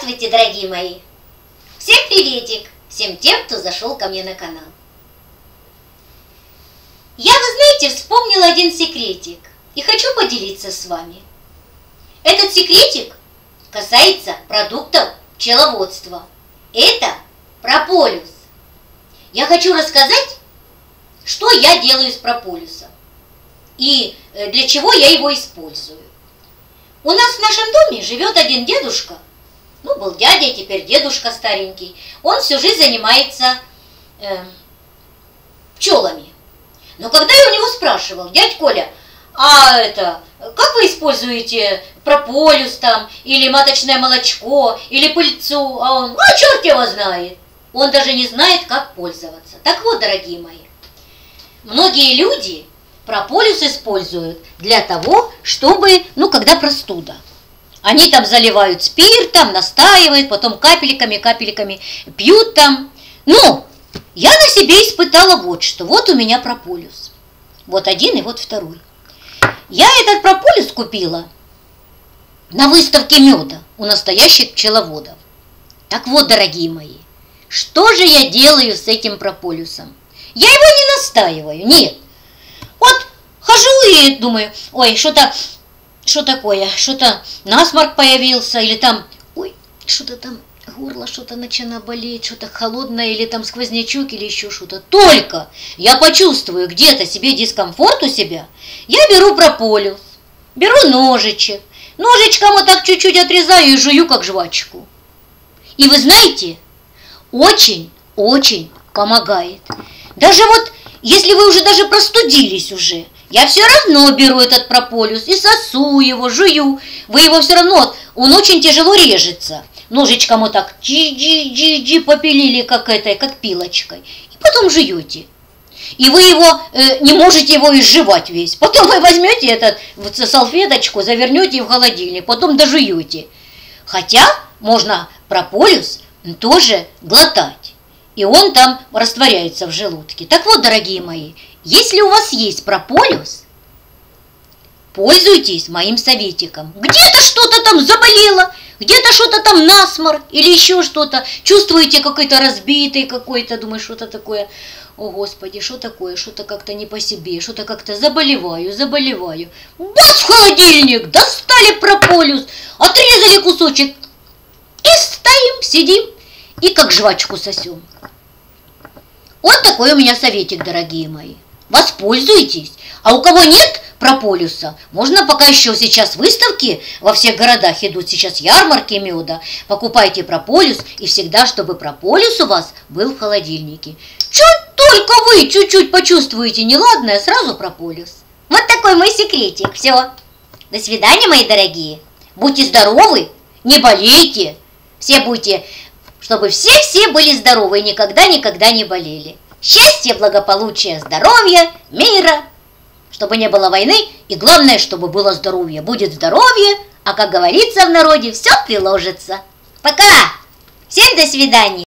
Здравствуйте, дорогие мои! Всем приветик! Всем тем, кто зашел ко мне на канал. Я, вы знаете, вспомнила один секретик и хочу поделиться с вами. Этот секретик касается продуктов пчеловодства. Это прополис. Я хочу рассказать, что я делаю из прополиса и для чего я его использую. У нас в нашем доме живет один дедушка, был дядя, теперь дедушка старенький. Он всю жизнь занимается пчелами. Но когда я у него спрашивал: дядь Коля, как вы используете прополис там, или маточное молочко, или пыльцу? А он: черт его знает. Он даже не знает, как пользоваться. Так вот, дорогие мои, многие люди прополис используют для того, чтобы, когда простуда. Они там заливают спиртом, настаивают, потом капельками пьют там. Я на себе испытала вот что. Вот у меня прополис. Вот один и вот второй. Я этот прополис купила на выставке меда у настоящих пчеловодов. Так вот, дорогие мои, что же я делаю с этим прополисом? Я его не настаиваю, нет. Вот хожу и думаю: ой, что такое? Что-то насморк появился, или там, что-то там горло, что-то начинает болеть, что-то холодное, или там сквознячок, или еще что-то. Только я почувствую где-то себе дискомфорт у себя, я беру прополис, беру ножичек, ножичком вот так чуть-чуть отрезаю и жую как жвачку. И вы знаете, очень помогает. Даже вот, если вы уже даже простудились уже, я все равно беру этот прополис и сосу его, жую. Вы его все равно, он очень тяжело режется. Ножичком вот так попилили, как пилочкой. И потом жуете. И вы его не можете его изживать весь. Потом вы возьмете салфеточку, завернете в холодильник, потом дожуете. Хотя можно прополис тоже глотать. И он там растворяется в желудке. Так вот, дорогие мои, если у вас есть прополис, пользуйтесь моим советиком. Где-то что-то там заболело, где-то что-то там насморк или еще что-то. Чувствуете какой-то разбитый какой-то, думаешь, что-то такое. О, Господи, что такое? Что-то как-то не по себе, что-то как-то заболеваю. Бас в холодильник, достали прополис, отрезали кусочек и стоим, сидим и как жвачку сосем. Вот такой у меня советик, дорогие мои. Воспользуйтесь. А у кого нет прополиса, можно, пока еще сейчас выставки во всех городах идут, сейчас ярмарки меда, покупайте прополис, и всегда, чтобы прополис у вас был в холодильнике. Чуть только вы чуть-чуть почувствуете неладное, сразу прополис. Вот такой мой секретик. Все. До свидания, мои дорогие. Будьте здоровы, не болейте. Все будьте... Чтобы все были здоровы и никогда не болели. Счастья, благополучия, здоровья, мира, чтобы не было войны, и главное, чтобы было здоровье. Будет здоровье, а как говорится в народе, все приложится. Пока! Всем до свидания!